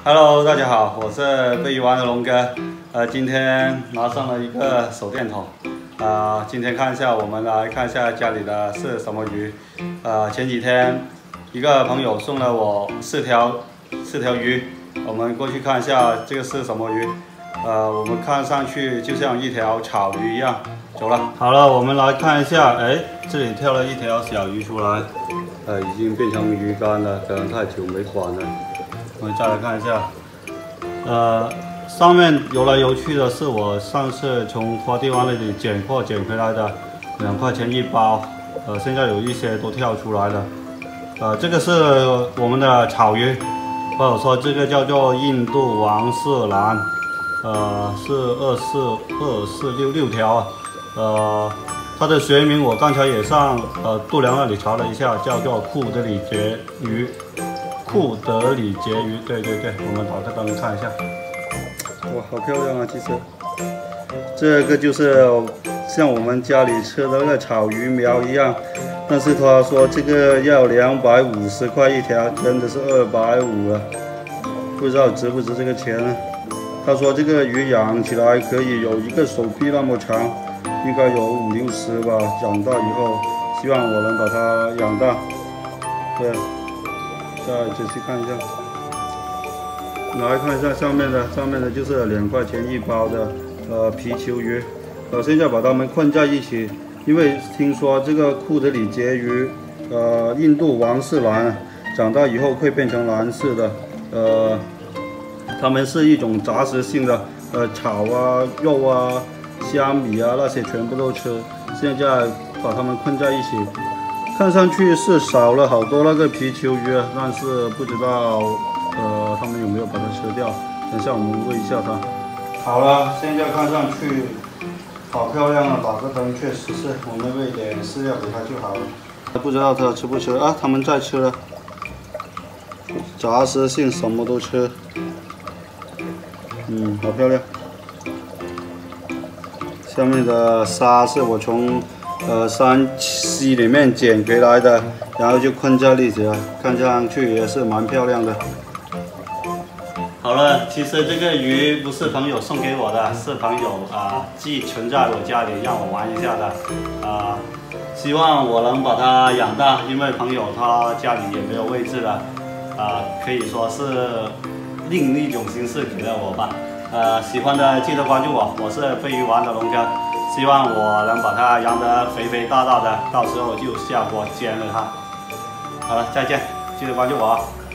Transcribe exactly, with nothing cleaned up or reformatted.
Hello， 大家好，我是飞鱼湾的龙哥。呃，今天拿上了一个手电筒。啊、呃，今天看一下，我们来看一下家里的是什么鱼。呃，前几天一个朋友送了我四条四条鱼，我们过去看一下这个是什么鱼。呃，我们看上去就像一条草鱼一样。走了。好了，我们来看一下，哎，这里跳了一条小鱼出来，呃，已经变成鱼干了，可能太久没管了。我们再来看一下，呃，上面游来游去的是我上次从花地湾那里捡货捡回来的，两块钱一包，呃，现在有一些都跳出来了，呃，这个是我们的草鱼，或者说这个叫做印度王室蓝，呃，是二四二四六六条啊，呃，它的学名我刚才也上呃度量那里查了一下，叫做库德里杰鱼。库德里杰鱼，对对对，我们打开灯看一下，哇，好漂亮啊！其实，这个就是像我们家里吃的那个草鱼苗一样，但是他说这个要两百五十块一条，真的是二百五啊，不知道值不值这个钱呢？他说这个鱼养起来可以有一个手臂那么长，应该有五六十吧，长大以后，希望我能把它养大，对。再仔细看一下，来看一下上面的，上面的就是两块钱一包的呃皮球鱼，呃现在把它们混在一起，因为听说这个库德里杰鱼，呃印度王室蓝，长大以后会变成蓝色的，呃它们是一种杂食性的，呃草啊、肉啊、虾米啊那些全部都吃，现在把它们混在一起。看上去是少了好多那个皮球鱼，但是不知道，呃，他们有没有把它吃掉？等下我们喂一下它。好了，现在看上去好漂亮啊！打个灯，确实是，我们喂点饲料给它就好了。不知道它吃不吃啊？它们在吃了，杂食性什么都吃。嗯，好漂亮。下面的沙是我从。呃，山溪里面捡回来的，然后就困在里子，看上去也是蛮漂亮的。好了，其实这个鱼不是朋友送给我的，是朋友啊、呃、寄存在我家里让我玩一下的，啊、呃，希望我能把它养大，因为朋友他家里也没有位置了，啊、呃，可以说是另一种形式给了我吧。呃，喜欢的记得关注我，我是飞鱼丸的龙哥。希望我能把它养得肥肥大大的，到时候就下锅煎了它。好了，再见，记得关注我啊！